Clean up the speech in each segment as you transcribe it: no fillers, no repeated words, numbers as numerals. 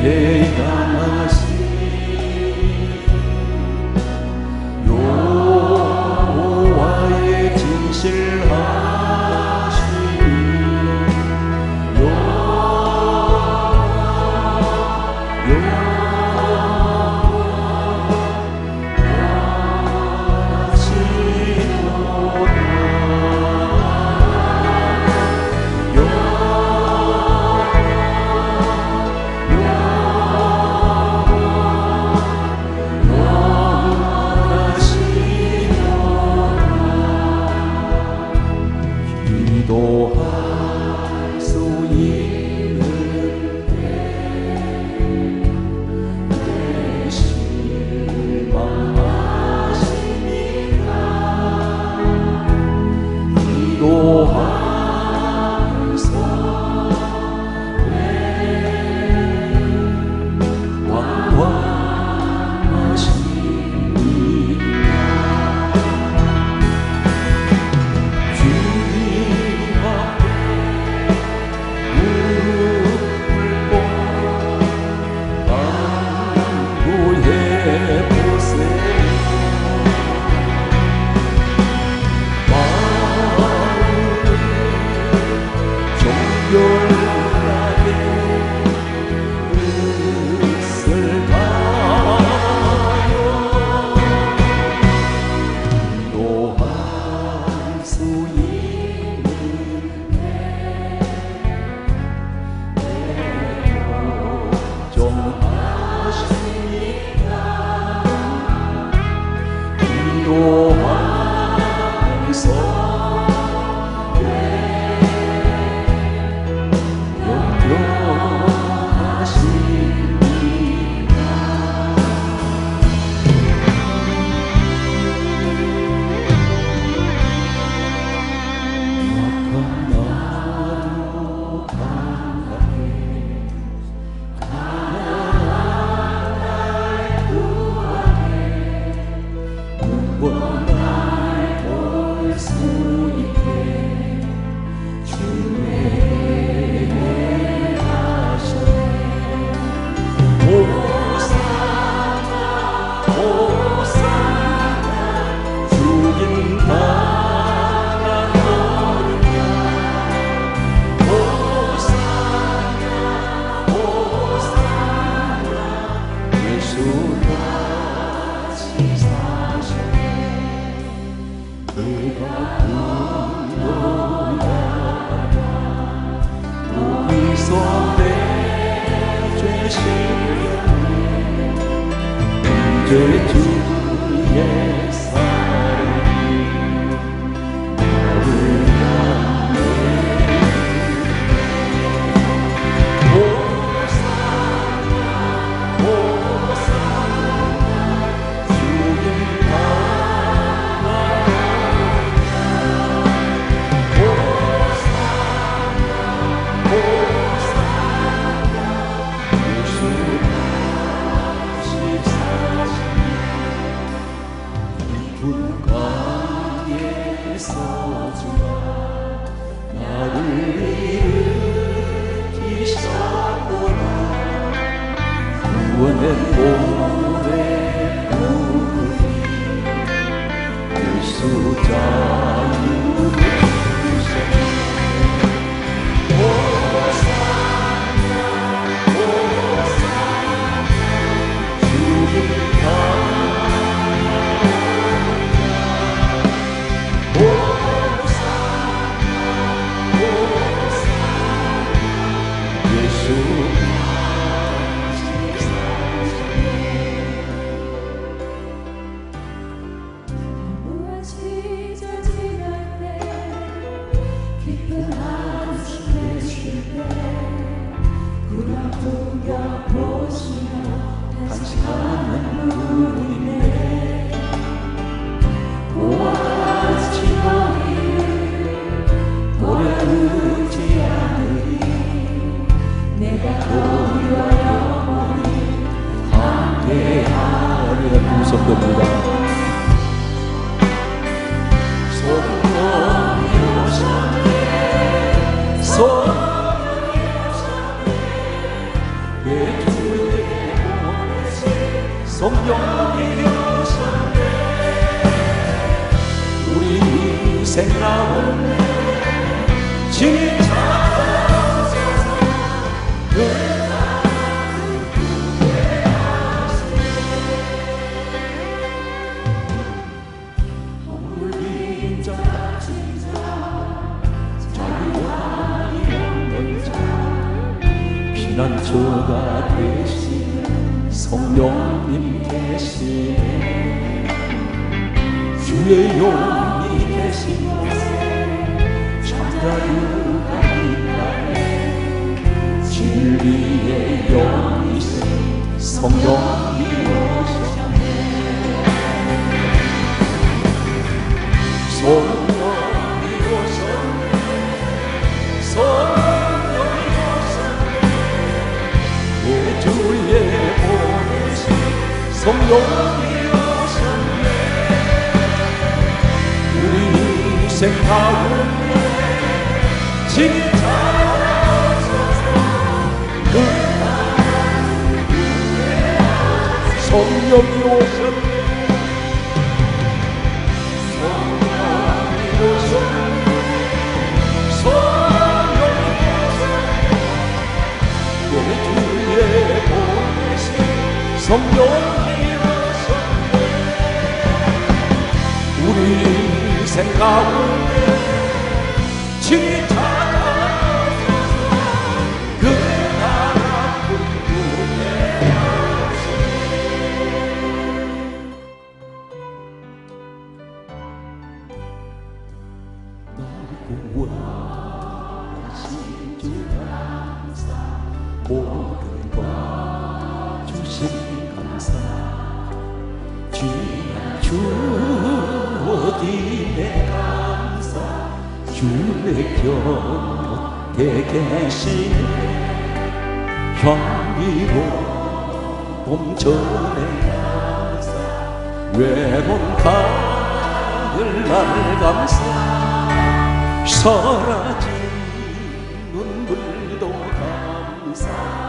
대단하신 여호와의 진실하심이 기도할 수 있는데 내 실망하시니까 기도하면서 왜 방황하시니까 기도하면서 왜 염려하시니까 약한 나도 강하게 이제 주의 사랑이 나를 향해 호산나 호산나 주님 바라보냐 호산나 호산나 예수 불가에서 주가 나를 일으키셨구나 구원의 노래 부르리 예수 자유 주셨네 호산나 호산나 주님 간직하는 분인데 고아지 너희를 오래 두지 않으리 내가 너희와 영원히 함께하리라. 두손듭니다. 소원이 오셨네 소원이 오셨네 내 주 성령이 오셨네. 우리 인생 가운데 진이 찾아오셔서 그 피난처가 되시네. 성령님 계시네. 주의 영이 계시네. 참자유가 있다네. 진리의 영이신 성령이 오셨네. 성령이 오셨네. 내 주에 보내신 성령이 오셨네. 우리 인생 가운데 진이 찾아오셔서 그 성령이 오셨네. 성령이 오셨네. 성령이 오셨네. 우리 인생 가운데 진이 찾아오셔서 그 나라 꿈꾸게 하시네. 나를 구원하신 주 감사. 모든 것 주신 감사. 귀한 주님의 감사. 주의 곁에 계시네. 향기로운 봄전의 감사. 외로운 가을날 감사. 사라진 눈물도 감사.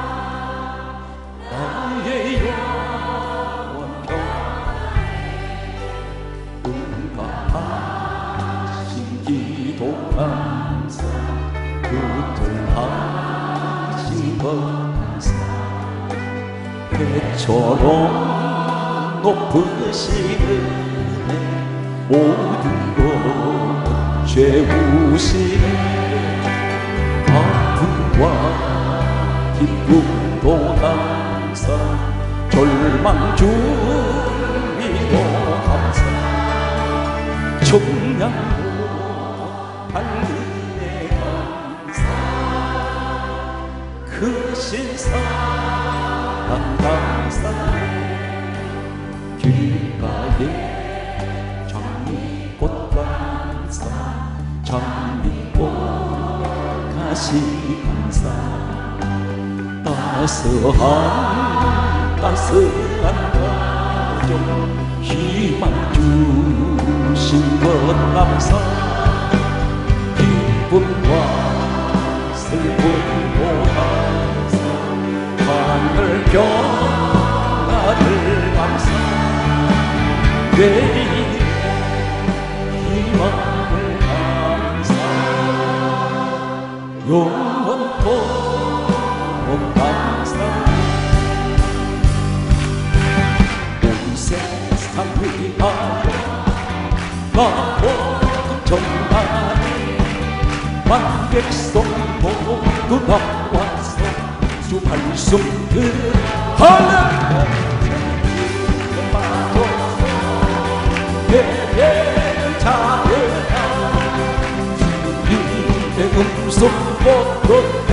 나의 영원 평화에 응답하신 기도 감사. 붙들하신 것 감사. 해처럼 높으신 은혜. 모든 것 채우시네. 아픔과 기쁨도 감사. 절망 중에도 감사. 청량도 달리네 감사. 크신 사랑 감사. 길가에 장미꽃 감사. 장미꽃 가시 감사. 따스한 가정 희망 주신 것 감사. 기쁨과 슬픔도 감사. 하늘 평화를 감사. 내일의 희망을 감사. 영원토록 감사. 온 세상 위하여 모든 전하니 만백성 모두 나와서 주 말씀 들으라. 예배를 자르라. 주님의 음성 못 듣고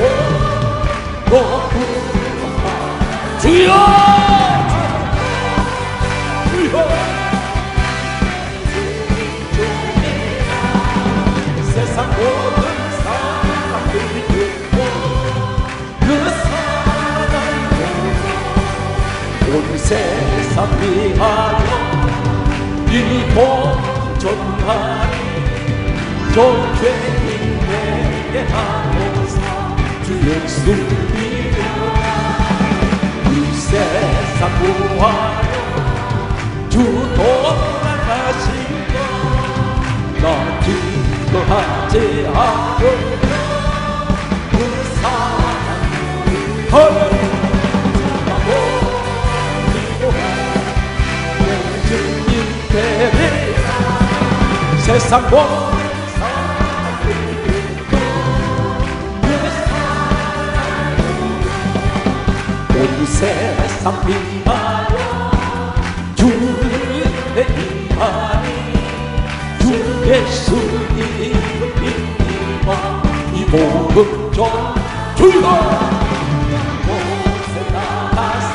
주여 주여. 세상 모든 사람들이 듣고 그 사랑을 온 세상 위하여 이곳 전하니. 좋게 힘내게 하소서. 주 예수 믿으라. 이 세상 구하여 돌아가시고 나 기도하지 않고 그 사랑 허락하고 기도해 내 주님 되리라 세상 모든 온 세상 비하여 주의 임하니 주 예수님 믿고 이 모든 전 주여 곳에 나가서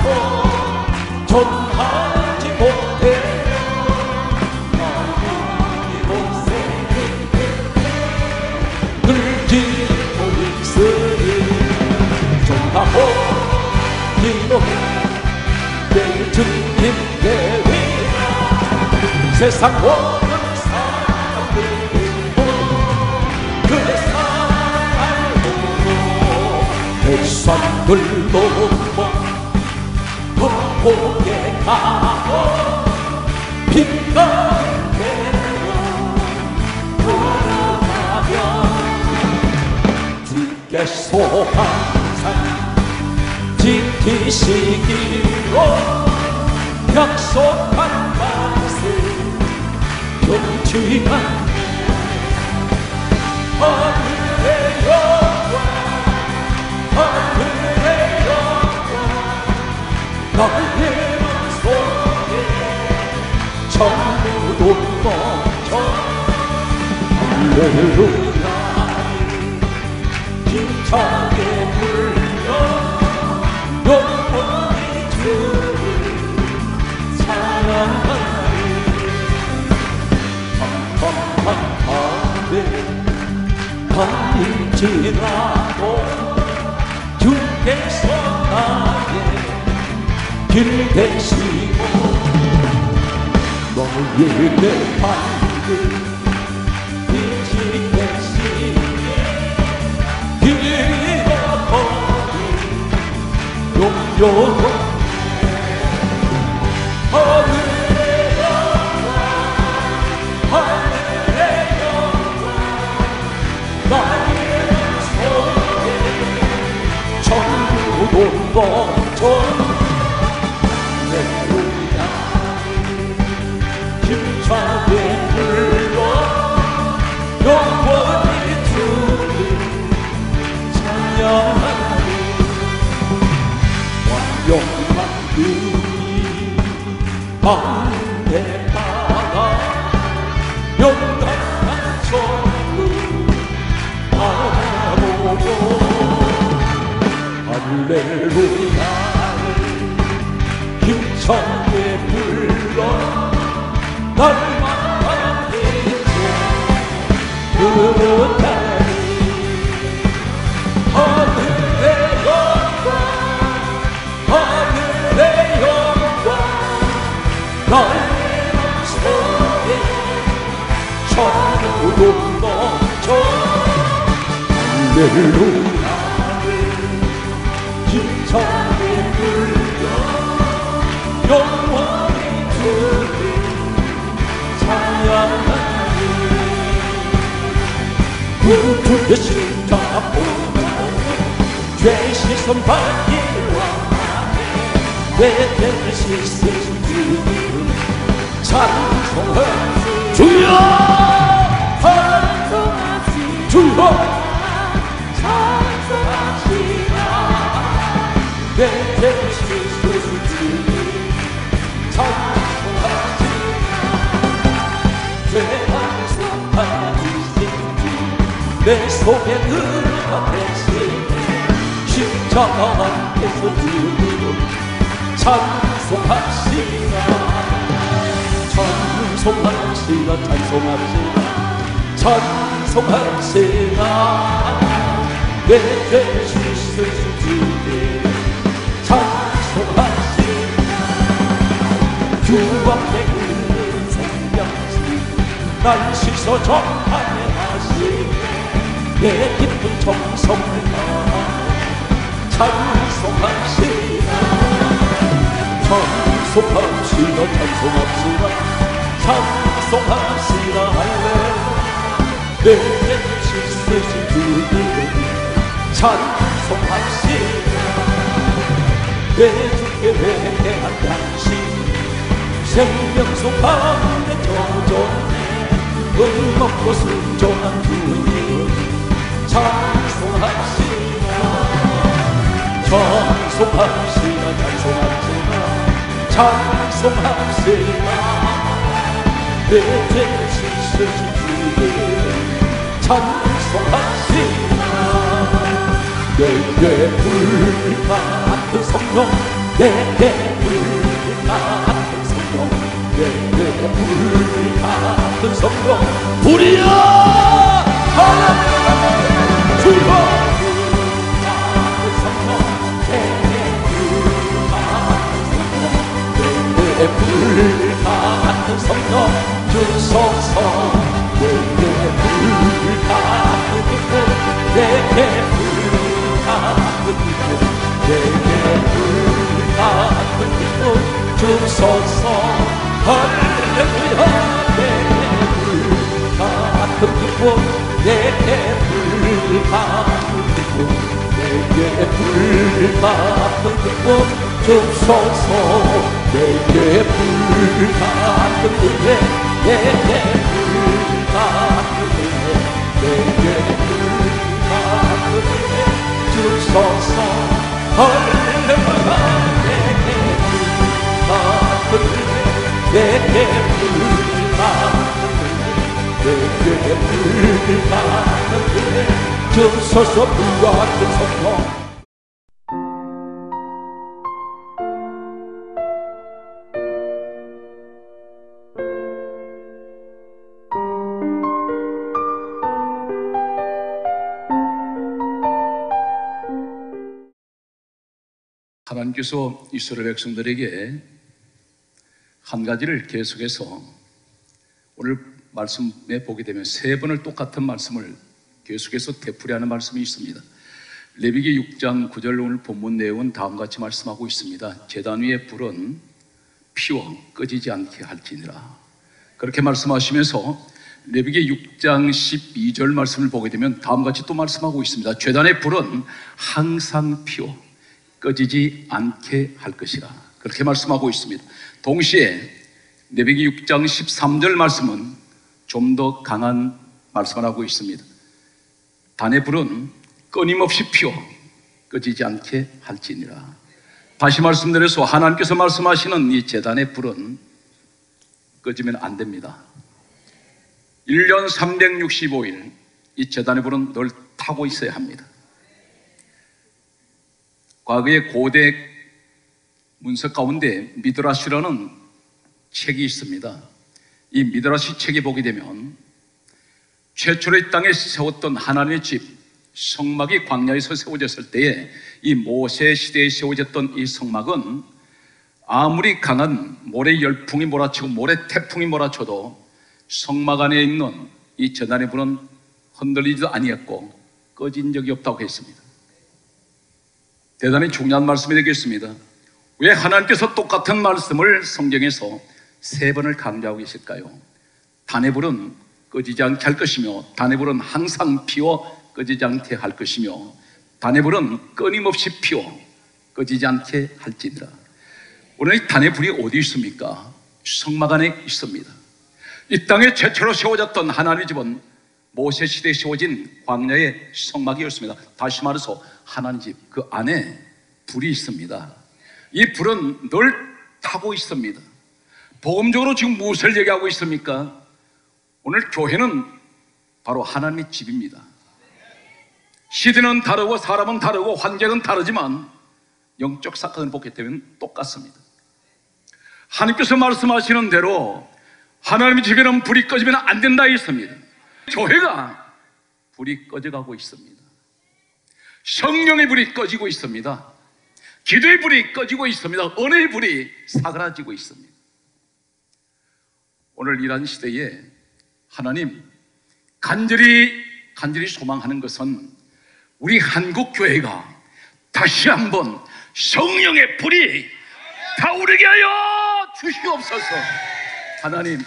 전하지 못해 이곳에 늘지고 있으니 전하고 기도해 내 주님 되리라 세상 모든 사람들이 그의 사랑으로 백성들도 보게 가고 빛나게 돌아가며 주께서 항상 지키시기로 약속한 말씀 경치한 하늘의 영광 하늘의 영광 나의 맘속에 전부 멈춰 할렐루야 힘차게 불러 영원히 주를 사랑하리 깜깜한 밤에 밤일지라도 주께서 나의 길 되시고 너의 내 발길 빛이 되시니 길이 용용 하늘의 영광 하늘의 영광 나의 속에 전부 멈춰 할렐루야 힘차게 불러 영원히 주를 찬양하리 영광 그이 가운데 바다 영광한 천국 바라보고 할렐루야를 힘차게 불러 날마다 이제 그렇다니 하늘의 영광 하늘의 영광 나의 맘속에 전부 넘쳐 할렐루야를 힘차게 불러 영원히 주를 찬양하리 주의 십자가 보며 죄 씻음 받기와 내 대신 주님 찬송하시 주여 찬송하시 주여 찬송하시라 내 대신 주님 찬송하시라 죄 반성하시니 내 속에 은혜가 되시니 십자가께서 주님 찬송하시라 찬송하시라 찬송하시라 찬송하시라 내 죄 씻으신 주님 찬송하시라 주 앞에 있는 생명수 날 씻어 정하게 하시네 내 깊은 정성을 다하 찬송하시라 찬송하시라 찬송합시다 찬송합시다 찬송합시다 할렐루야 내게 주시신 주님 찬송합시다 내 주께 회개한 당신 생명속 가운데 조종해 은먹고 순종한 주님 찬송합시다 찬송합시다 찬송합시다 찬송합시다 내 죄 씻으신 주님 찬송합시다 내게 불같은 성령 내게 불같은 성령 내게 불같은 성령 불이야 하나님 주여 불같은 성령 주소서 내게 불같은 기쁨 내게 불같은 기쁨 내게 불같은 기쁨 주소서 할렐루야 내게 불같은 기쁨 내게 불같은 기쁨 내게 불같은 기쁨 주소서 내게 불같은 은혜 내게 불같은 은혜 내게 불같은 은혜 주소서 할렐루야 내게 불같은 은혜 내게 불같은 은혜 내게 불같은 은혜 주소서 불같은 성령 하나님께서 이스라엘 백성들에게 한 가지를 계속해서 오늘 말씀에 보게 되면 세 번을 똑같은 말씀을 계속해서 되풀이하는 말씀이 있습니다. 레위기 6장 9절 오늘 본문 내용은 다음과 같이 말씀하고 있습니다. 제단 위에 불은 피워 꺼지지 않게 할지니라. 그렇게 말씀하시면서 레위기 6장 12절 말씀을 보게 되면 다음과 같이 또 말씀하고 있습니다. 제단의 불은 항상 피워 꺼지지 않게 할 것이라. 그렇게 말씀하고 있습니다. 동시에 레위기 6장 13절 말씀은 좀 더 강한 말씀을 하고 있습니다. 단의 불은 끊임없이 피워 꺼지지 않게 할지니라. 다시 말씀드려서 하나님께서 말씀하시는 이 제단의 불은 꺼지면 안 됩니다. 1년 365일 이 제단의 불은 늘 타고 있어야 합니다. 과거의 고대 문서 가운데 미드라시라는 책이 있습니다. 이 미드라시 책에 보게 되면 최초로 이 땅에 세웠던 하나님의 집 성막이 광야에서 세워졌을 때에 이 모세 시대에 세워졌던 이 성막은 아무리 강한 모래 열풍이 몰아치고 모래 태풍이 몰아쳐도 성막 안에 있는 이 제단의 불은 흔들리지도 아니했고 꺼진 적이 없다고 했습니다. 대단히 중요한 말씀이 되겠습니다. 왜 하나님께서 똑같은 말씀을 성경에서 세 번을 강조하고 계실까요? 단의 불은 꺼지지 않게 할 것이며 단의 불은 항상 피워 꺼지지 않게 할 것이며 단의 불은 끊임없이 피워 꺼지지 않게 할지니라. 오늘 이 단의 불이 어디 있습니까? 성막 안에 있습니다. 이 땅에 최초로 세워졌던 하나님의 집은 모세 시대에 세워진 광야의 성막이었습니다. 다시 말해서 하나님 집 그 안에 불이 있습니다. 이 불은 늘 타고 있습니다. 복음적으로 지금 무엇을 얘기하고 있습니까? 오늘 교회는 바로 하나님의 집입니다. 시대는 다르고 사람은 다르고 환경은 다르지만 영적 사건을 보게 되면 똑같습니다. 하나님께서 말씀하시는 대로 하나님의 집에는 불이 꺼지면 안 된다 했습니다. 교회가 불이 꺼져가고 있습니다. 성령의 불이 꺼지고 있습니다. 기도의 불이 꺼지고 있습니다. 은혜의 불이 사그라지고 있습니다. 오늘 이러한 시대에 하나님 간절히 소망하는 것은 우리 한국교회가 다시 한번 성령의 불이 타오르게 하여 주시옵소서. 하나님,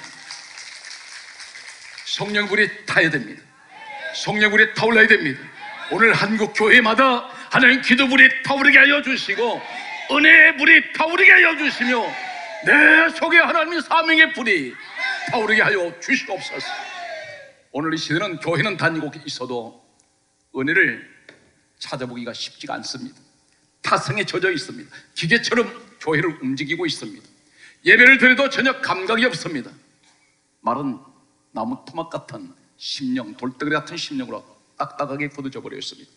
성령불이 타야 됩니다. 성령불이 타올라야 됩니다. 오늘 한국 교회마다 하나님 기도불이 타오르게 하여 주시고 은혜의 불이 타오르게 하여 주시며 내 속에 하나님의 사명의 불이 타오르게 하여 주시옵소서. 오늘 이 시대는 교회는 다니고 있어도 은혜를 찾아보기가 쉽지가 않습니다. 타성에 젖어 있습니다. 기계처럼 교회를 움직이고 있습니다. 예배를 드려도 전혀 감각이 없습니다. 말은 나무 토막 같은 심령, 돌덩이 같은 심령으로 딱딱하게 굳어져 버렸습니다.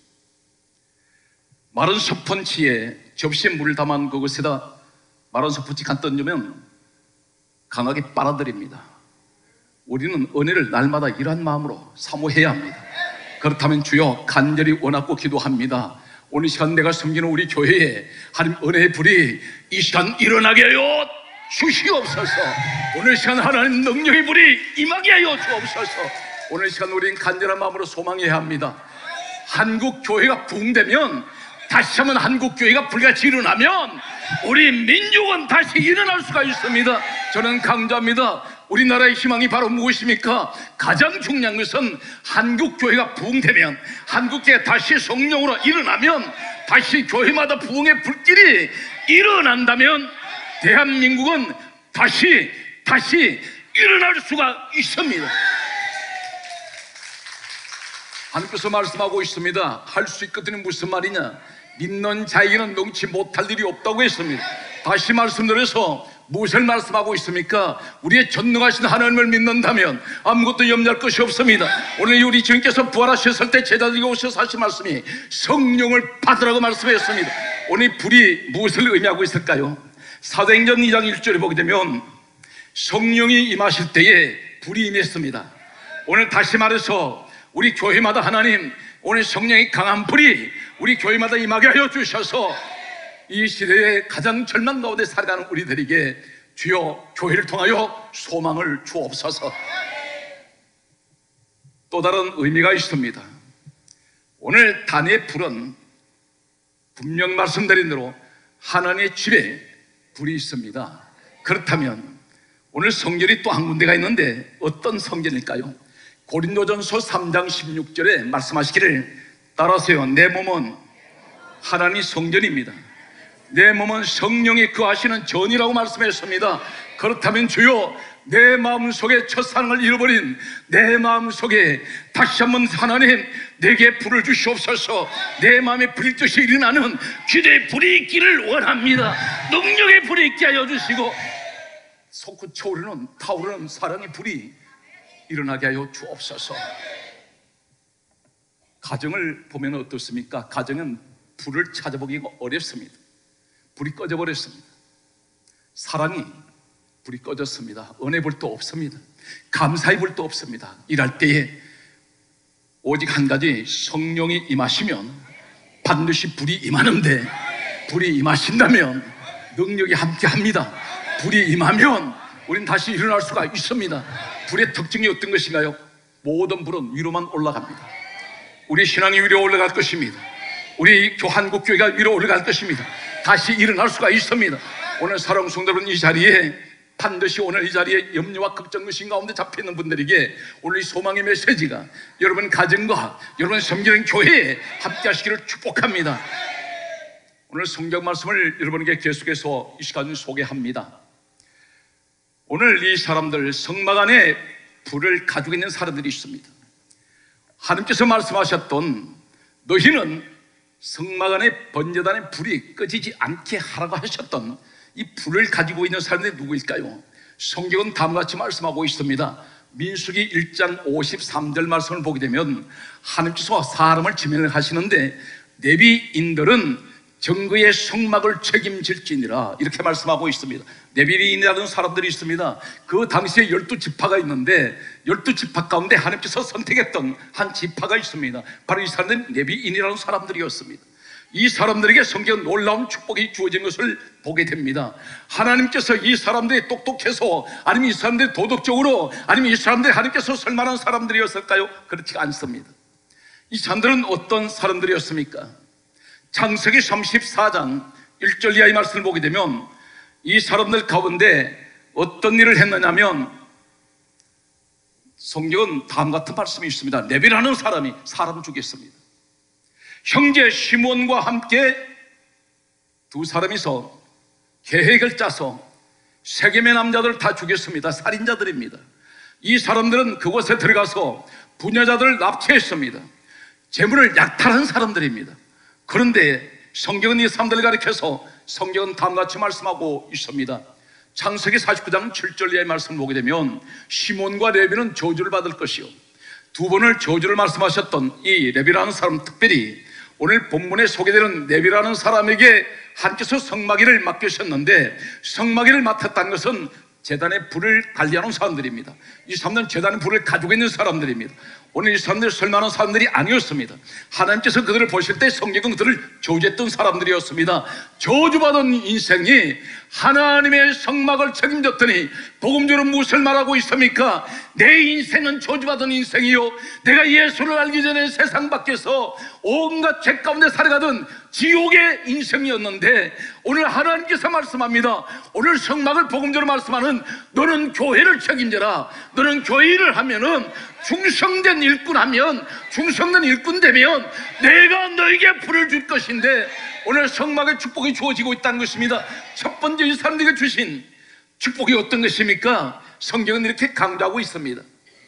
마른 스펀지에 접시에 물을 담은 그것에다 마른 스펀지 간 던지면 강하게 빨아들입니다. 우리는 은혜를 날마다 이러한 마음으로 사모해야 합니다. 그렇다면 주여, 간절히 원하고 기도합니다. 오늘 시간 내가 섬기는 우리 교회에 하나님 은혜의 불이 이 시간 일어나게 하여 주시옵소서. 오늘 시간 하나님 능력의 불이 임하게 하여 주옵소서. 오늘 시간 우리는 간절한 마음으로 소망해야 합니다. 한국 교회가 부흥되면, 다시 한번 한국 교회가 불같이 일어나면 우리 민족은 다시 일어날 수가 있습니다. 저는 강조합니다. 우리나라의 희망이 바로 무엇입니까? 가장 중요한 것은 한국 교회가 부흥되면, 한국 교회가 다시 성령으로 일어나면, 다시 교회마다 부흥의 불길이 일어난다면 대한민국은 다시 일어날 수가 있습니다. 하나님께서 말씀하고 있습니다. 할 수 있거든요. 무슨 말이냐? 믿는 자에게는 능치 못할 일이 없다고 했습니다. 다시 말씀드려서 무엇을 말씀하고 있습니까? 우리의 전능하신 하나님을 믿는다면 아무것도 염려할 것이 없습니다. 오늘 우리 주님께서 부활하셨을 때 제자들에게 오셔서 하신 말씀이 성령을 받으라고 말씀했습니다. 오늘 이 불이 무엇을 의미하고 있을까요? 사도행전 2장 1절에 보게 되면 성령이 임하실 때에 불이 임했습니다. 오늘 다시 말해서 우리 교회마다 하나님, 오늘 성령의 강한 불이 우리 교회마다 임하게 하여 주셔서 이 시대에 가장 절망 가운데 살아가는 우리들에게 주여 교회를 통하여 소망을 주옵소서. 또 다른 의미가 있습니다. 오늘 단의 불은 분명 말씀드린 대로 하나님의 집에 불이 있습니다. 그렇다면 오늘 성전이 또 한 군데가 있는데 어떤 성전일까요? 고린도전서 3장 16절에 말씀하시기를 따라하세요. 내 몸은 하나님의 성전입니다. 내 몸은 성령이 거하시는 전이라고 말씀했습니다. 그렇다면 주여, 내 마음속에 첫사랑을 잃어버린 내 마음속에 다시 한번 하나님 내게 불을 주시옵소서. 내 마음에 불빛이 일어나는 기도의 불이 있기를 원합니다. 능력의 불이 있게 하여 주시고 솟구쳐 오르는 타오르는 사랑의 불이 일어나게 하여 주옵소서. 가정을 보면 어떻습니까? 가정은 불을 찾아보기가 어렵습니다. 불이 꺼져버렸습니다. 사랑이 불이 꺼졌습니다. 은혜 불도 없습니다. 감사의 불도 없습니다. 일할 때에 오직 한 가지, 성령이 임하시면 반드시 불이 임하는데, 불이 임하신다면 능력이 함께합니다. 불이 임하면 우린 다시 일어날 수가 있습니다. 불의 특징이 어떤 것인가요? 모든 불은 위로만 올라갑니다. 우리 신앙이 위로 올라갈 것입니다. 우리 한국교회가 위로 올라갈 것입니다. 다시 일어날 수가 있습니다. 오늘 사랑하는 성도 여러분, 이 자리에 반드시 오늘 이 자리에 염려와 걱정의심 가운데 잡혀있는 분들에게 오늘 이 소망의 메시지가 여러분 가정과 여러분 섬기는 교회에 함께 하시기를 축복합니다. 오늘 성경 말씀을 여러분에게 계속해서 이 시간 소개합니다. 오늘 이 사람들, 성막 안에 불을 가지고 있는 사람들이 있습니다. 하나님께서 말씀하셨던 너희는 성막 안에 번제단의 불이 꺼지지 않게 하라고 하셨던 이 불을 가지고 있는 사람들이 누구일까요? 성경은 다음과 같이 말씀하고 있습니다. 민수기 1장 53절 말씀을 보게 되면 하나님께서 사람을 지명을 하시는데 레위인들은 정거의 성막을 책임질지니라 이렇게 말씀하고 있습니다. 레위인이라는 사람들이 있습니다. 그 당시에 12지파가 있는데 12지파 가운데 하나님께서 선택했던 한 지파가 있습니다. 바로 이 사람들은 레위인이라는 사람들이었습니다. 이 사람들에게 성경 놀라운 축복이 주어진 것을 보게 됩니다. 하나님께서 이 사람들이 똑똑해서, 아니면 이 사람들이 도덕적으로, 아니면 이 사람들이 하나님께서 설만한 사람들이었을까요? 그렇지가 않습니다. 이 사람들은 어떤 사람들이었습니까? 창세기 34장 1절 이하의 말씀을 보게 되면 이 사람들 가운데 어떤 일을 했느냐면 성경은 다음 같은 말씀이 있습니다. 레위라는 사람이 사람 죽였습니다. 형제 시몬과 함께 두 사람이서 계획을 짜서 세겜의 남자들 다 죽였습니다. 살인자들입니다. 이 사람들은 그곳에 들어가서 부녀자들을 납치했습니다. 재물을 약탈한 사람들입니다. 그런데 성경은 이 사람들을 가리켜서 성경은 다음같이 말씀하고 있습니다. 창세기 49장 7절 이하의 말씀을 보게 되면 시몬과 레위는 저주를 받을 것이요, 두 번을 저주를 말씀하셨던 이 레위라는 사람, 특별히 오늘 본문에 소개되는 레위라는 사람에게 하나님께서 성막일을 맡기셨는데, 성막일을 맡았다는 것은 제단의 불을 관리하는 사람들입니다. 이 사람들은 제단의 불을 가지고 있는 사람들입니다. 오늘 이 사람들이 설마하는 사람들이 아니었습니다. 하나님께서 그들을 보실 때 성경은 그들을 저주했던 사람들이었습니다. 저주받은 인생이 하나님의 성막을 책임졌더니 복음적으로 무엇을 말하고 있습니까? 내 인생은 저주받은 인생이요, 내가 예수를 알기 전에 세상 밖에서 온갖 죄 가운데 살아가던 지옥의 인생이었는데, 오늘 하나님께서 말씀합니다. 오늘 성막을 복음적으로 말씀하는, 너는 교회를 책임져라. 너는 교회 일을 하면은, 충성된 일꾼하면, 충성된 일꾼 되면 내가 너에게 불을 줄 것인데, 오늘 성막의 축복이 주어지고 있다는 것입니다. 첫 번째 이 사람들에게 주신 축복이 어떤 것입니까? 성경은 이렇게 강조하고 있습니다.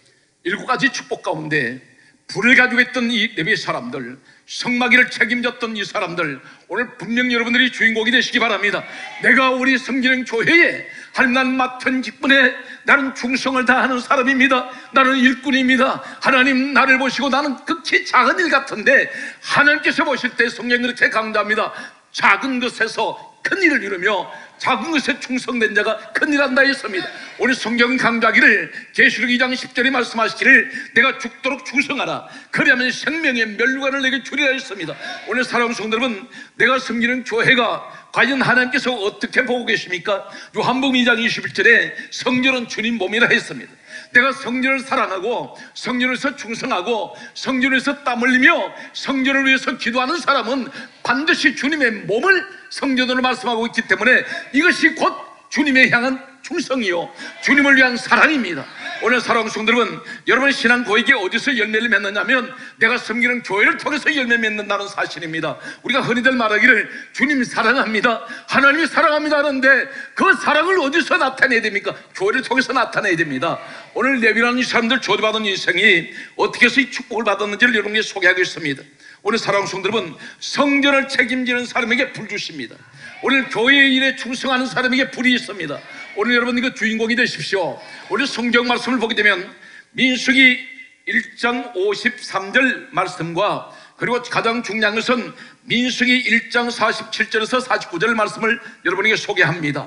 7가지 축복 가운데 불을 가지고 있던 이 레위 사람들, 성막일을 책임졌던 이 사람들, 오늘 분명 여러분들이 주인공이 되시기 바랍니다. 내가 우리 성기령 교회에 하나님 난 맡은 직분에 나는 충성을 다하는 사람입니다. 나는 일꾼입니다. 하나님 나를 보시고 나는 극히 작은 일 같은데 하나님께서 보실 때 성경이 그렇게 강조합니다. 작은 것에서 큰 일을 이루며 작은 것에 충성된 자가 큰 일 한다 했습니다. 오늘 성경은 강조하기를, 계시록 2장 10절에 말씀하시기를 내가 죽도록 충성하라. 그러면 생명의 멸류관을 내게 주리라 했습니다. 오늘 사랑하는 성도 여러분, 내가 섬기는 교회가 과연 하나님께서 어떻게 보고 계십니까? 요한복음 2장 21절에 성전은 주님 몸이라 했습니다. 내가 성전을 사랑하고 성전에서 충성하고 성전에서 땀 흘리며 성전을 위해서 기도하는 사람은 반드시 주님의 몸을 성전으로 말씀하고 있기 때문에 이것이 곧 주님에 향한 충성이요, 주님을 위한 사랑입니다. 오늘 사랑하는 성도 여러분, 여러분 신앙 고백이 어디서 열매를 맺느냐면 내가 섬기는 교회를 통해서 열매 맺는다는 사실입니다. 우리가 흔히들 말하기를 주님 사랑합니다, 하나님이 사랑합니다 하는데 그 사랑을 어디서 나타내야 됩니까? 교회를 통해서 나타내야 됩니다. 오늘 레위라는 이 사람들 저주받은 인생이 어떻게 해서 이 축복을 받았는지를 여러분께 소개하겠습니다. 오늘 사랑하는 성도 여러분, 성전을 책임지는 사람에게 불 주십니다. 오늘 교회 일에 충성하는 사람에게 불이 있습니다. 오늘 여러분 이거 주인공이 되십시오. 오늘 성경 말씀을 보게 되면 민수기 1장 53절 말씀과 그리고 가장 중요한 것은 민수기 1장 47절에서 49절 말씀을 여러분에게 소개합니다.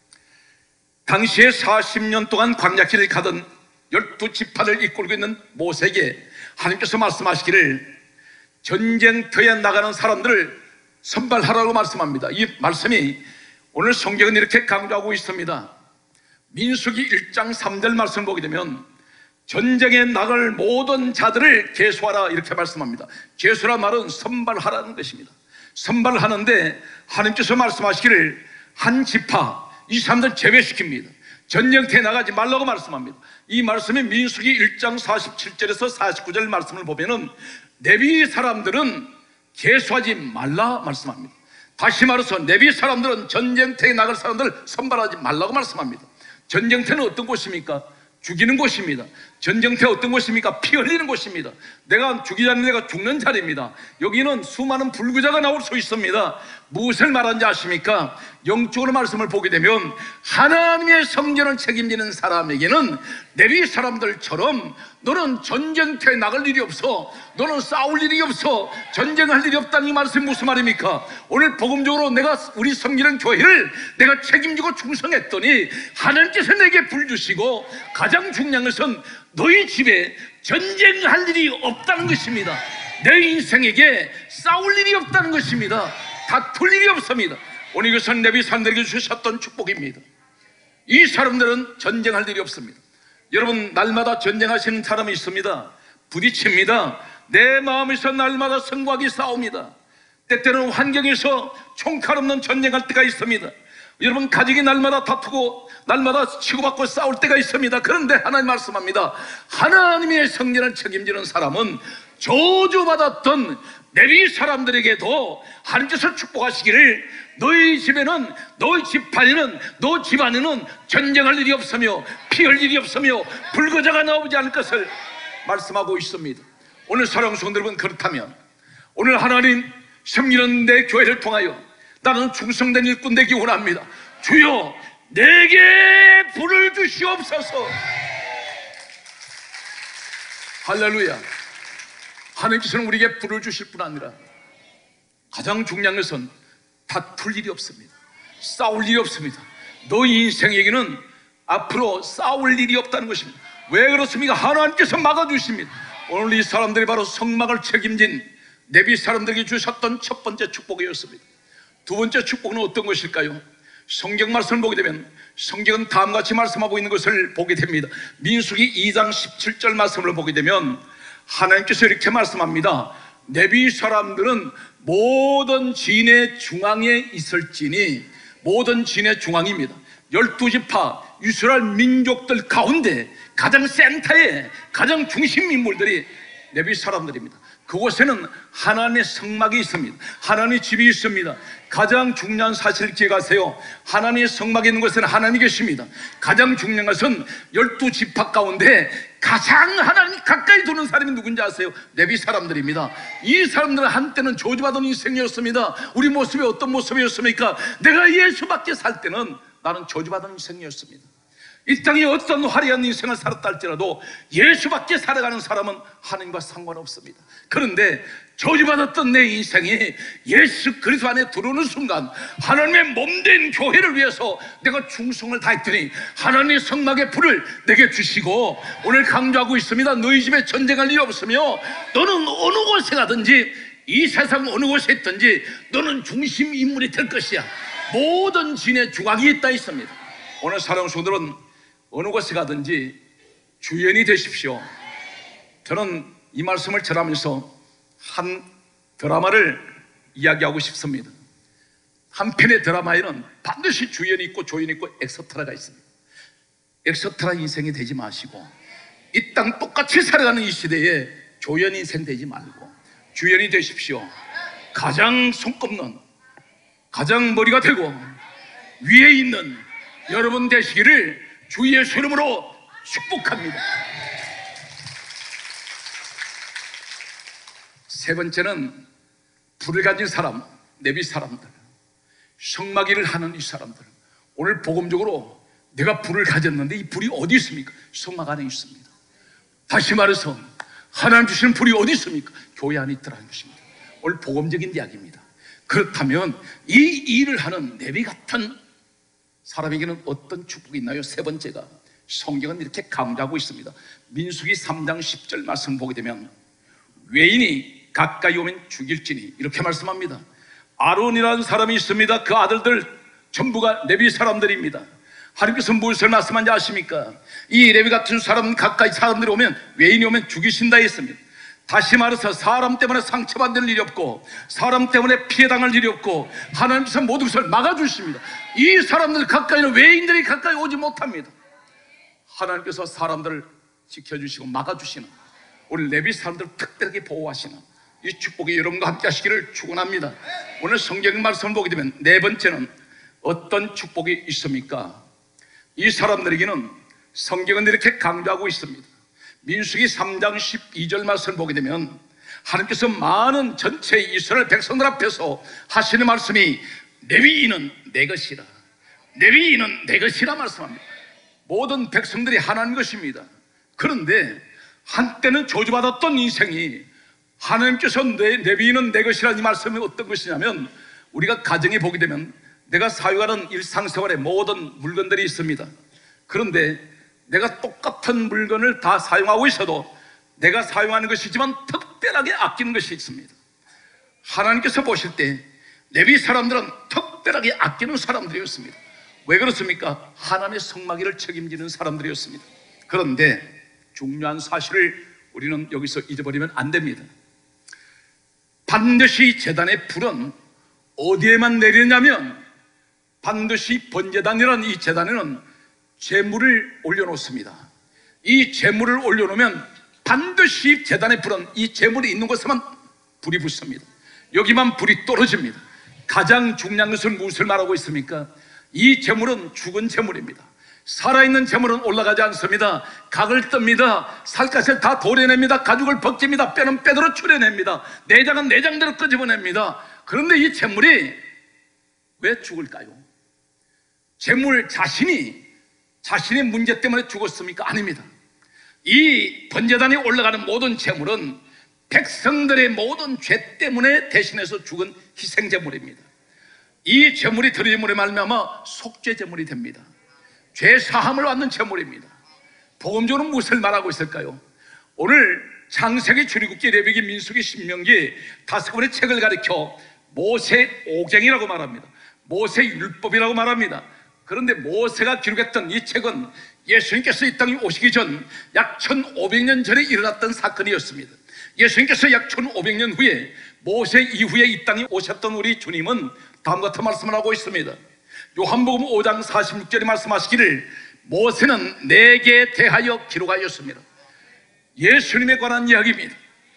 당시에 40년 동안 광야길을 가던 12지파를 이끌고 있는 모세에게 하나님께서 말씀하시기를 전쟁터에 나가는 사람들을 선발하라고 말씀합니다. 이 말씀이 오늘 성경은 이렇게 강조하고 있습니다. 민수기 1장 3절 말씀을 보게 되면 전쟁에 나갈 모든 자들을 계수하라 이렇게 말씀합니다. 계수란 말은 선발하라는 것입니다. 선발을 하는데 하나님께서 말씀하시기를 한 지파, 이 사람들 제외시킵니다. 전쟁터에 나가지 말라고 말씀합니다. 이 말씀이 민수기 1장 47절에서 49절 말씀을 보면은 레위 사람들은 계수하지 말라 말씀합니다. 다시 말해서 레위 사람들은 전쟁터에 나갈 사람들 선발하지 말라고 말씀합니다. 전쟁터는 어떤 곳입니까? 죽이는 곳입니다. 전쟁터 어떤 곳입니까? 피 흘리는 곳입니다. 내가 죽이자는 내가 죽는 자리입니다. 여기는 수많은 불구자가 나올 수 있습니다. 무엇을 말하는지 아십니까? 영적으로 말씀을 보게 되면 하나님의 성전을 책임지는 사람에게는 레위 사람들처럼 너는 전쟁터에 나갈 일이 없어, 너는 싸울 일이 없어, 전쟁할 일이 없다는 이 말씀이 무슨 말입니까? 오늘 복음적으로 내가 우리 섬기는 교회를 내가 책임지고 충성했더니 하나님께서 내게 불 주시고 가장 중요한 것은 너희 집에 전쟁할 일이 없다는 것입니다. 내 인생에게 싸울 일이 없다는 것입니다. 다툴 일이 없습니다. 오늘 이것은 레위 사람들에게 주셨던 축복입니다. 이 사람들은 전쟁할 일이 없습니다. 여러분 날마다 전쟁하시는 사람이 있습니다. 부딪힙니다. 내 마음에서 날마다 성곽이 싸웁니다. 때때는 환경에서 총칼 없는 전쟁할 때가 있습니다. 여러분, 가정이 날마다 다투고 날마다 치고받고 싸울 때가 있습니다. 그런데 하나님 말씀합니다. 하나님의 성전을 책임지는 사람은 저주받았던 레위 사람들에게도 하나님께서 축복하시기를 너희 집에는, 너희 집안에는, 너 집안에는 전쟁할 일이 없으며 피 흘릴 일이 없으며 불거자가 나오지 않을 것을 말씀하고 있습니다. 오늘 사랑하는 성도 여러분, 그렇다면 오늘 하나님 섬기는 내 교회를 통하여 나는 충성된 일꾼 되기 원합니다. 주여, 내게 불을 주시옵소서. 할렐루야. 하나님께서는 우리에게 불을 주실 뿐 아니라 가장 중요한 것은 다툴 일이 없습니다. 싸울 일이 없습니다. 너희 인생에게는 앞으로 싸울 일이 없다는 것입니다. 왜 그렇습니까? 하나님께서 막아주십니다. 오늘 이 사람들이 바로 성막을 책임진 레위 사람들에게 주셨던 첫 번째 축복이었습니다. 두 번째 축복은 어떤 것일까요? 성경 말씀을 보게 되면 성경은 다음과 같이 말씀하고 있는 것을 보게 됩니다. 민수기 2장 17절 말씀을 보게 되면 하나님께서 이렇게 말씀합니다. 레위 사람들은 모든 진의 중앙에 있을지니, 모든 진의 중앙입니다. 12지파 이스라엘 민족들 가운데 가장 센터에 가장 중심 인물들이 레위 사람들입니다. 그곳에는 하나님의 성막이 있습니다. 하나님의 집이 있습니다. 가장 중요한 사실을 기억하세요. 하나님의 성막에 있는 곳에는 하나님이 계십니다. 가장 중요한 것은 12지파 가운데 가장 하나님 가까이 두는 사람이 누군지 아세요? 레위 사람들입니다. 이 사람들은 한때는 저주받은 인생이었습니다. 우리 모습이 어떤 모습이었습니까? 내가 예수밖에 살 때는 나는 저주받은 인생이었습니다. 이 땅에 어떤 화려한 인생을 살았다 할지라도 예수밖에 살아가는 사람은 하나님과 상관없습니다. 그런데 저주받았던 내 인생이 예수 그리스도 안에 들어오는 순간 하나님의 몸된 교회를 위해서 내가 충성을 다했더니 하나님의 성막의 불을 내게 주시고, 오늘 강조하고 있습니다. 너희 집에 전쟁할 일이 없으며 너는 어느 곳에 가든지 이 세상 어느 곳에 있든지 너는 중심 인물이 될 것이야. 모든 진의 중앙이 있다 있습니다. 오늘 사랑하는 성도들은 어느 곳에 가든지 주연이 되십시오. 저는 이 말씀을 전하면서 한 드라마를 이야기하고 싶습니다. 한 편의 드라마에는 반드시 주연이 있고 조연이 있고 엑스트라가 있습니다. 엑스트라 인생이 되지 마시고 이 땅 똑같이 살아가는 이 시대에 조연 인생 되지 말고 주연이 되십시오. 가장 손꼽는, 가장 머리가 되고 위에 있는 여러분 되시기를 주 예수 이름으로 축복합니다. 세 번째는 불을 가진 사람, 레위 사람들, 성막일을 하는 이 사람들. 오늘 복음적으로 내가 불을 가졌는데 이 불이 어디 있습니까? 성막 안에 있습니다. 다시 말해서 하나님 주시는 불이 어디 있습니까? 교회 안에 있더라는 것입니다. 오늘 복음적인 이야기입니다. 그렇다면 이 일을 하는 레위 같은 사람에게는 어떤 축복이 있나요? 세 번째가 성경은 이렇게 강조하고 있습니다. 민수기 3장 10절 말씀 보게 되면 외인이 가까이 오면 죽일지니 이렇게 말씀합니다. 아론이라는 사람이 있습니다. 그 아들들 전부가 레위 사람들입니다. 하나님께서 무엇을 말씀한지 아십니까? 이 레위 같은 사람 가까이 사람들이 오면, 외인이 오면 죽이신다 했습니다. 다시 말해서 사람 때문에 상처받는 일이 없고 사람 때문에 피해당할 일이 없고 하나님께서 모든 것을 막아주십니다. 이 사람들 가까이는 외인들이 가까이 오지 못합니다. 하나님께서 사람들을 지켜주시고 막아주시는, 우리 레위 사람들을 특별하게 보호하시는 이 축복이 여러분과 함께 하시기를 축원합니다. 오늘 성경 말씀을 보게 되면 네 번째는 어떤 축복이 있습니까? 이 사람들에게는 성경은 이렇게 강조하고 있습니다. 민수기 3장 12절 말씀을 보게 되면 하나님께서 많은 전체 이스라엘 백성들 앞에서 하시는 말씀이 레위인은 내 것이라, 레위인은 내 것이라 말씀합니다. 모든 백성들이 하나님 것입니다. 그런데 한때는 저주받았던 인생이 하나님께서 레위인은 내 것이라는 이 말씀이 어떤 것이냐면, 우리가 가정에 보게 되면 내가 사용하는 일상생활에 모든 물건들이 있습니다. 그런데 내가 똑같은 물건을 다 사용하고 있어도 내가 사용하는 것이지만 특별하게 아끼는 것이 있습니다. 하나님께서 보실 때 레위 사람들은 특별하게 아끼는 사람들이었습니다. 왜 그렇습니까? 하나님의 성막일을 책임지는 사람들이었습니다. 그런데 중요한 사실을 우리는 여기서 잊어버리면 안 됩니다. 반드시 제단의 불은 어디에만 내리냐면 반드시 번제단이라는 이 제단에는 제물을 올려놓습니다. 이 제물을 올려놓으면 반드시 제단에 불은 이 제물이 있는 곳에만 불이 붙습니다. 여기만 불이 떨어집니다. 가장 중요한 것은 무엇을 말하고 있습니까? 이 제물은 죽은 제물입니다. 살아있는 제물은 올라가지 않습니다. 각을 뜹니다. 살갗을 다 도려냅니다. 가죽을 벗깁니다. 뼈는 뼈대로 추려냅니다. 내장은 내장대로 끄집어냅니다. 그런데 이 제물이 왜 죽을까요? 제물 자신이 자신의 문제 때문에 죽었습니까? 아닙니다. 이 번제단에 올라가는 모든 제물은 백성들의 모든 죄 때문에 대신해서 죽은 희생제물입니다. 이 제물이 드림으로 말미암아 속죄제물이 됩니다. 죄 사함을 받는 제물입니다. 복음적으로 무엇을 말하고 있을까요? 오늘 창세기, 출애굽기, 레위기, 민수기, 신명기 5권의 책을 가리켜 모세 오경이라고 말합니다. 모세 율법이라고 말합니다. 그런데 모세가 기록했던 이 책은 예수님께서 이 땅에 오시기 전 약 1500년 전에 일어났던 사건이었습니다. 예수님께서 약 1500년 후에 모세 이후에 이 땅에 오셨던 우리 주님은 다음과 같은 말씀을 하고 있습니다. 요한복음 5장 46절에 말씀하시기를 모세는 내게 대하여 기록하였습니다. 예수님에 관한 이야기입니다.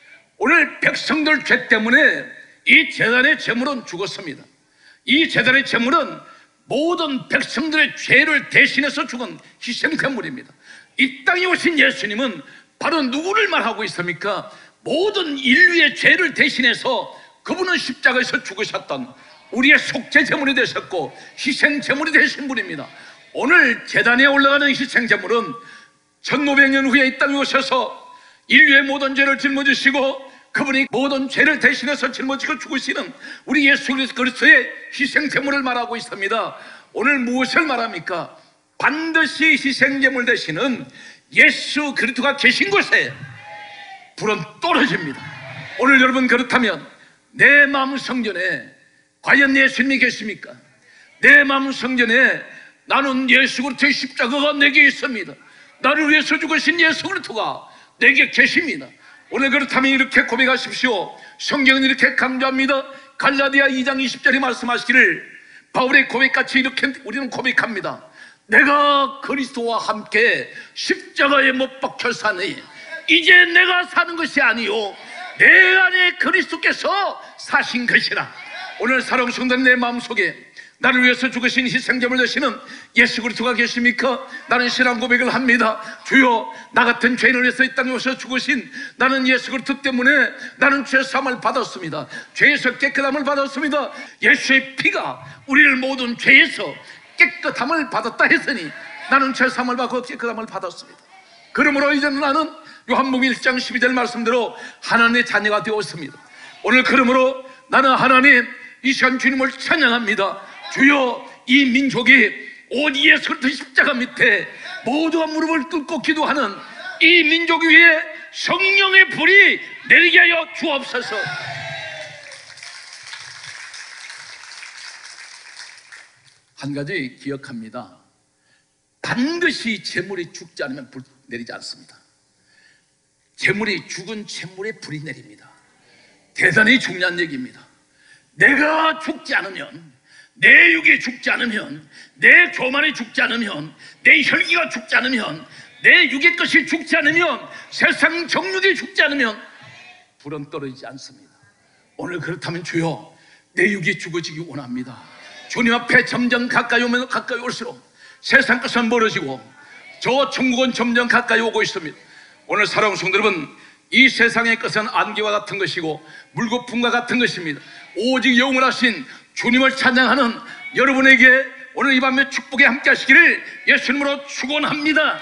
오늘 백성들 죄 때문에 이 제단의 제물은 죽었습니다. 이 제단의 제물은 모든 백성들의 죄를 대신해서 죽은 희생제물입니다. 이 땅에 오신 예수님은 바로 누구를 말하고 있습니까? 모든 인류의 죄를 대신해서 그분은 십자가에서 죽으셨던 우리의 속죄제물이 되셨고 희생제물이 되신 분입니다. 오늘 제단에 올라가는 희생제물은 1500년 후에 이 땅에 오셔서 인류의 모든 죄를 짊어지시고 그분이 모든 죄를 대신해서 짊어지고 죽으시는 우리 예수 그리스도의 희생제물을 말하고 있습니다. 오늘 무엇을 말합니까? 반드시 희생제물 되시는 예수 그리스도가 계신 곳에 불은 떨어집니다. 오늘 여러분 그렇다면 내 마음 성전에 과연 예수님이 계십니까? 내 마음 성전에 나는 예수 그리스도의 십자가가 내게 있습니다. 나를 위해서 죽으신 예수 그리스도가 내게 계십니다. 오늘 그렇다면 이렇게 고백하십시오. 성경은 이렇게 강조합니다. 갈라디아 2장 20절에 말씀하시기를 바울의 고백같이 이렇게 우리는 고백합니다. 내가 그리스도와 함께 십자가에 못 박혀 사니 이제 내가 사는 것이 아니요 내 안에 그리스도께서 사신 것이라. 오늘 사랑하는 성도님, 내 마음속에 나를 위해서 죽으신 희생제물 되시는 예수 그리스도가 계십니까? 나는 신앙 고백을 합니다. 주여, 나 같은 죄인을 위해서 이 땅에 오셔서 죽으신 나는 예수 그리스도 때문에 나는 죄 사함을 받았습니다. 죄에서 깨끗함을 받았습니다. 예수의 피가 우리를 모든 죄에서 깨끗함을 받았다 했으니 나는 죄 사함을 받고 깨끗함을 받았습니다. 그러므로 이제는 나는 요한복음 1장 12절 말씀대로 하나님의 자녀가 되었습니다. 오늘 그러므로 나는 하나님 이 시간 주님을 찬양합니다. 주여, 이 민족이 오직 예수 그리스도 십자가 밑에 모두가 무릎을 꿇고 기도하는 이 민족 위에 성령의 불이 내리게 하여 주옵소서. 한 가지 기억합니다. 반드시 재물이 죽지 않으면 불 내리지 않습니다. 재물이 죽은 재물에 불이 내립니다. 대단히 중요한 얘기입니다. 내가 죽지 않으면, 내 육이 죽지 않으면, 내 교만이 죽지 않으면, 내 혈기가 죽지 않으면, 내 육의 것이 죽지 않으면, 세상 정욕이 죽지 않으면 불은 떨어지지 않습니다. 오늘 그렇다면 주여, 내 육이 죽어지기 원합니다. 주님 앞에 점점 가까이 오면 가까이 올수록 세상 것은 멀어지고 저 천국은 점점 가까이 오고 있습니다. 오늘 사랑하는 성도 여러분, 이 세상의 것은 안개와 같은 것이고 물거품과 같은 것입니다. 오직 영원하신 주님을 찬양하는 여러분에게 오늘 이 밤에 축복에 함께 하시기를 예수님으로 축원합니다.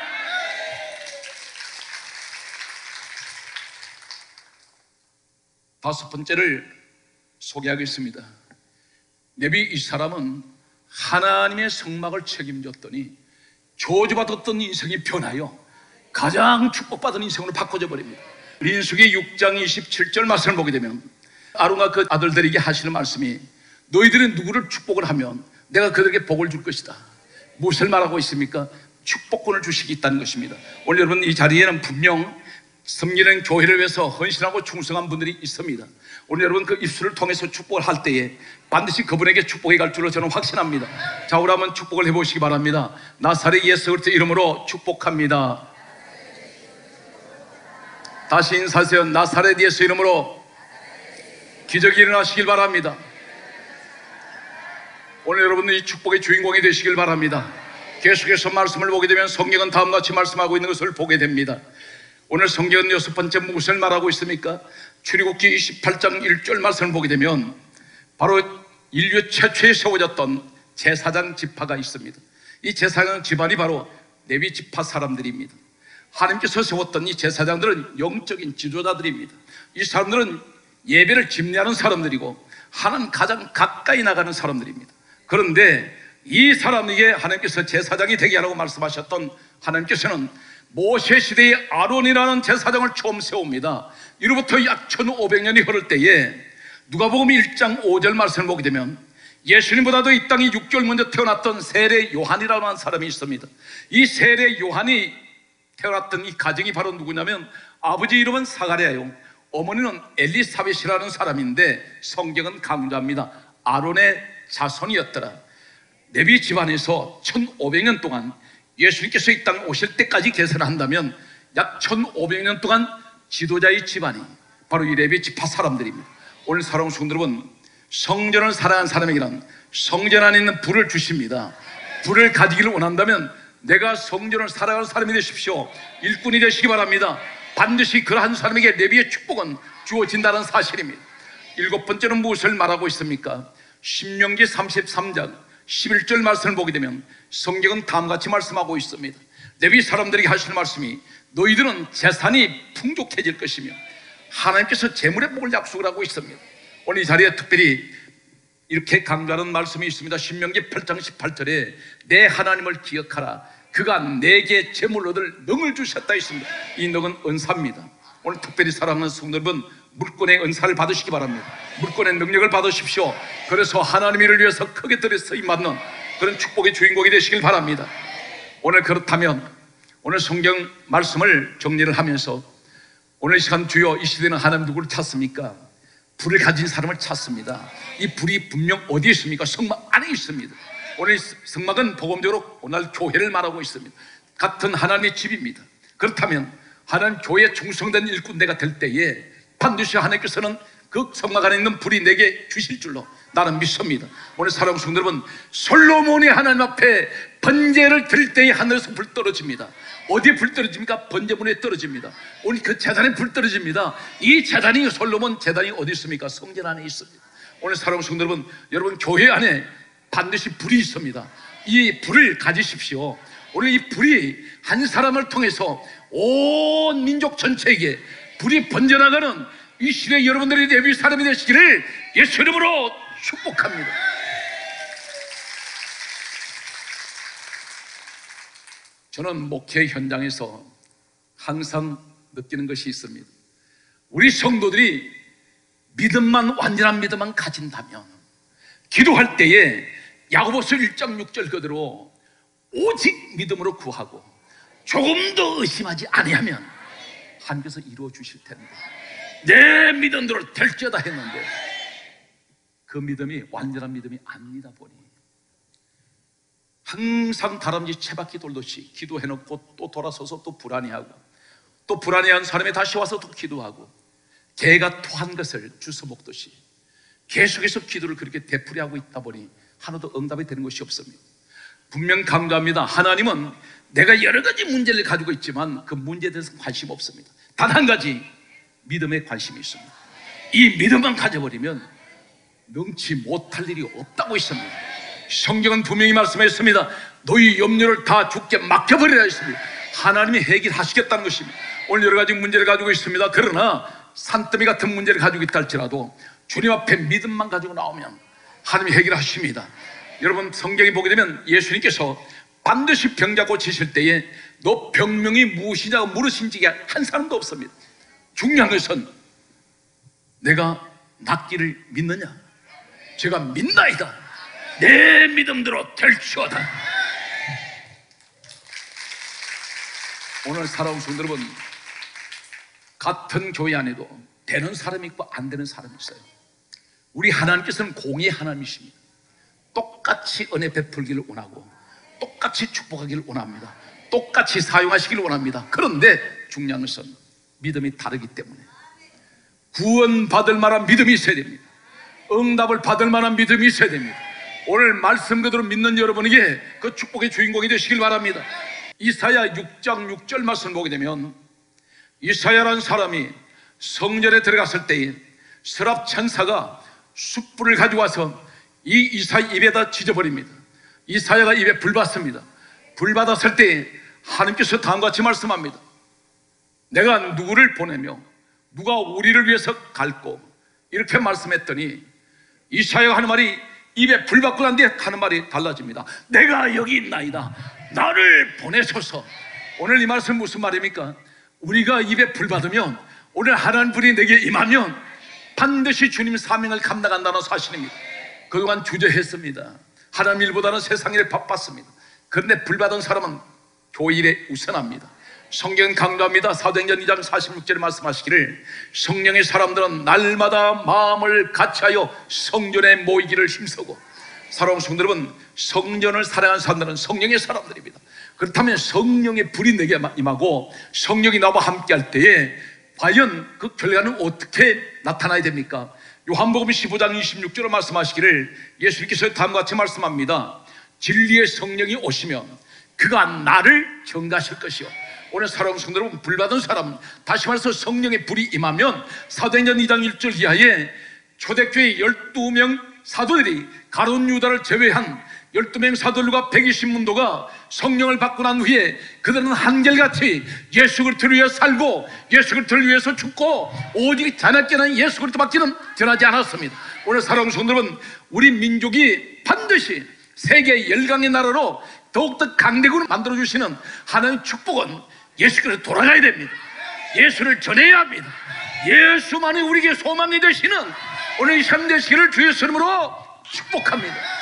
다섯 번째를 소개하겠습니다. 네비 이 사람은 하나님의 성막을 책임졌더니 저주받았던 인생이 변하여 가장 축복받은 인생으로 바꿔져 버립니다. 민수기 6장 27절 말씀을 보게 되면 아론과 그 아들들에게 하시는 말씀이 너희들은 누구를 축복을 하면 내가 그들에게 복을 줄 것이다. 무엇을 말하고 있습니까? 축복권을 주시겠다는 것입니다. 오늘 여러분 이 자리에는 분명 섬기는 교회를 위해서 헌신하고 충성한 분들이 있습니다. 오늘 여러분 그 입술을 통해서 축복을 할 때에 반드시 그분에게 축복이 갈 줄로 저는 확신합니다. 자, 우리 한번 축복을 해보시기 바랍니다. 나사렛 예수 그리스도 이름으로 축복합니다. 다시 인사하세요. 나사렛 예수 이름으로 기적이 일어나시길 바랍니다. 오늘 여러분들 이 축복의 주인공이 되시길 바랍니다. 계속해서 말씀을 보게 되면 성경은 다음같이 말씀하고 있는 것을 보게 됩니다. 오늘 성경은 6번째 무엇을 말하고 있습니까? 출애굽기 28장 1절 말씀을 보게 되면 바로 인류 최초에 세워졌던 제사장 지파가 있습니다. 이 제사장 집안이 바로 레위 지파 사람들입니다. 하나님께서 세웠던 이 제사장들은 영적인 지도자들입니다. 이 사람들은 예배를 집례하는 사람들이고 하나님 가장 가까이 나가는 사람들입니다. 그런데 이 사람에게 하나님께서 제사장이 되게 하라고 말씀하셨던 하나님께서는 모세 시대의 아론이라는 제사장을 처음 세웁니다. 이로부터 약 1500년이 흐를 때에 누가복음 1장 5절 말씀을 보게 되면 예수님보다도 이 땅에 6개월 먼저 태어났던 세례 요한이라는 한 사람이 있습니다. 이 세례 요한이 태어났던 이 가정이 바로 누구냐면 아버지 이름은 사가랴요, 어머니는 엘리사벳이라는 사람인데 성경은 강조합니다. 아론의 자손이었더라. 레위 집안에서 1500년 동안 예수님께서 이 땅에 오실 때까지 계산한다면 약 1500년 동안 지도자의 집안이 바로 이 레위 지파 사람들입니다. 오늘 사랑하는 성도 여러분, 성전을 사랑하는 사람에게는 성전 안에 있는 불을 주십니다. 불을 가지기를 원한다면 내가 성전을 사랑하는 사람이 되십시오. 일꾼이 되시기 바랍니다. 반드시 그러한 사람에게 레위의 축복은 주어진다는 사실입니다. 7번째는 무엇을 말하고 있습니까? 신명기 33장 11절 말씀을 보게 되면 성경은 다음같이 말씀하고 있습니다. 레위 사람들에게 하시는 말씀이 너희들은 재산이 풍족해질 것이며 하나님께서 재물의 복을 약속을 하고 있습니다. 오늘 이 자리에 특별히 이렇게 강조하는 말씀이 있습니다. 신명기 8장 18절에 내 하나님을 기억하라. 그가 내게 재물을 얻을 능을 주셨다 있습니다. 이 능은 은사입니다. 오늘 특별히 사랑하는 성도 여러분, 물권의 은사를 받으시기 바랍니다. 물권의 능력을 받으십시오. 그래서 하나님 일을 위해서 크게 들여 쓰임 받는 그런 축복의 주인공이 되시길 바랍니다. 오늘 그렇다면 오늘 성경 말씀을 정리를 하면서 오늘 이 시간 주여 이 시대는 하나님 누구를 찾습니까? 불을 가진 사람을 찾습니다. 이 불이 분명 어디에 있습니까? 성막 안에 있습니다. 오늘 성막은 복음적으로 오늘 교회를 말하고 있습니다. 같은 하나님의 집입니다. 그렇다면 하나님 교회에 충성된 일꾼대가 될 때에 반드시 하나님께서는 그 성막 안에 있는 불이 내게 주실 줄로 나는 믿습니다. 오늘 사랑하는 성도 여러분, 솔로몬이 하나님 앞에 번제를 드릴 때에 하늘에서 불 떨어집니다. 어디에 불 떨어집니까? 번제문에 떨어집니다. 오늘 그 제단에 불 떨어집니다. 이 제단이 솔로몬 제단이 어디 있습니까? 성전 안에 있습니다. 오늘 사랑하는 성도 여러분, 여러분 교회 안에 반드시 불이 있습니다. 이 불을 가지십시오. 오늘 이 불이 한 사람을 통해서 온 민족 전체에게 불이 번져나가는 이 시대 여러분들이 레위 사람이 되시기를 예수 이름으로 축복합니다. 저는 목회 현장에서 항상 느끼는 것이 있습니다. 우리 성도들이 믿음만, 완전한 믿음만 가진다면 기도할 때에 야고보서 1장 6절 그대로 오직 믿음으로 구하고 조금도 의심하지 아니하면 하나님께서 이루어 주실 텐데 내 믿음대로 될지어다 했는데 그 믿음이 완전한 믿음이 아니다 보니 항상 다람쥐 채바퀴 돌듯이 기도해놓고 또 돌아서서 또 불안해하고 또 불안해한 사람이 다시 와서 또 기도하고 개가 토한 것을 주워 먹듯이 계속해서 기도를 그렇게 되풀이하고 있다 보니 하나도 응답이 되는 것이 없습니다. 분명 강조합니다. 하나님은 내가 여러 가지 문제를 가지고 있지만 그 문제에 대해서 관심 없습니다. 단 한 가지 믿음에 관심이 있습니다. 이 믿음만 가져버리면 능치 못할 일이 없다고 있습니다. 성경은 분명히 말씀했습니다. 너희 염려를 다 주께 맡겨버리라 했습니다. 하나님이 해결하시겠다는 것입니다. 오늘 여러 가지 문제를 가지고 있습니다. 그러나 산더미 같은 문제를 가지고 있다 할지라도 주님 앞에 믿음만 가지고 나오면 하나님이 해결하십니다. 여러분 성경에 보게 되면 예수님께서 반드시 병자 고치실 때에 너 병명이 무엇이냐고 물으신 적이 한 사람도 없습니다. 중요한 것은 내가 낫기를 믿느냐? 제가 믿나이다. 내 믿음대로 될지어다. 오늘 살아온 성도 여러분, 같은 교회 안에도 되는 사람이 있고 안 되는 사람이 있어요. 우리 하나님께서는 공의 하나님이십니다. 똑같이 은혜 베풀기를 원하고 똑같이 축복하기를 원합니다. 똑같이 사용하시기를 원합니다. 그런데 중요한 것은 믿음이 다르기 때문에 구원받을 만한 믿음이 있어야 됩니다. 응답을 받을 만한 믿음이 있어야 됩니다. 오늘 말씀 그대로 믿는 여러분에게 그 축복의 주인공이 되시길 바랍니다. 이사야 6장 6절 말씀을 보게 되면 이사야라는 사람이 성전에 들어갔을 때에 서랍 천사가 숯불을 가져와서 이 이사야 입에다 지져버립니다. 이사야가 입에 불 받습니다. 불 받았을 때 하나님께서 다음과 같이 말씀합니다. 내가 누구를 보내며 누가 우리를 위해서 갈고, 이렇게 말씀했더니 이사야가 하는 말이 입에 불 받고 난 뒤에 하는 말이 달라집니다. 내가 여기 있나이다, 나를 보내소서. 오늘 이 말씀 무슨 말입니까? 우리가 입에 불 받으면, 오늘 하나님 불이 내게 임하면 반드시 주님 사명을 감당한다는 사실입니다. 그동안 주저했습니다. 하나님 일보다는 세상 일에 바빴습니다. 그런데 불 받은 사람은 교회 일에 우선합니다. 성경은 강조합니다. 사도행전 2장 46절에 말씀하시기를 성령의 사람들은 날마다 마음을 같이하여 성전에 모이기를 힘쓰고. 사랑하는 성도 여러분, 성전을 사랑하는 사람들은 성령의 사람들입니다. 그렇다면 성령의 불이 내게 임하고 성령이 나와 함께 할 때에 과연 그 결과는 어떻게 나타나야 됩니까? 요한복음 15장 26절에 말씀하시기를 예수님께서 다음과 같이 말씀합니다. 진리의 성령이 오시면 그가 나를 경가하실 것이요. 오늘 사랑하는 성도 여러분, 불받은 사람, 다시 말해서 성령의 불이 임하면 사도행전 2장 1절 이하에 초대교회 12명 사도들이 가룟 유다를 제외한 12명 사도들과 120문도가 성령을 받고 난 후에 그들은 한결같이 예수 그리스도를 위해 살고 예수 그리스도를 위해서 죽고 오직 자나깨는 예수 그리스도밖에는 전하지 않았습니다. 오늘 사랑하는 성도 여러분, 우리 민족이 반드시 세계 열강의 나라로 더욱더 강대국을 만들어주시는 하나님의 축복은 예수 그리스도 돌아가야 됩니다. 예수를 전해야 합니다. 예수만이 우리에게 소망이 되시는 오늘 이 삶 되시기를 주의 이름으로 축복합니다.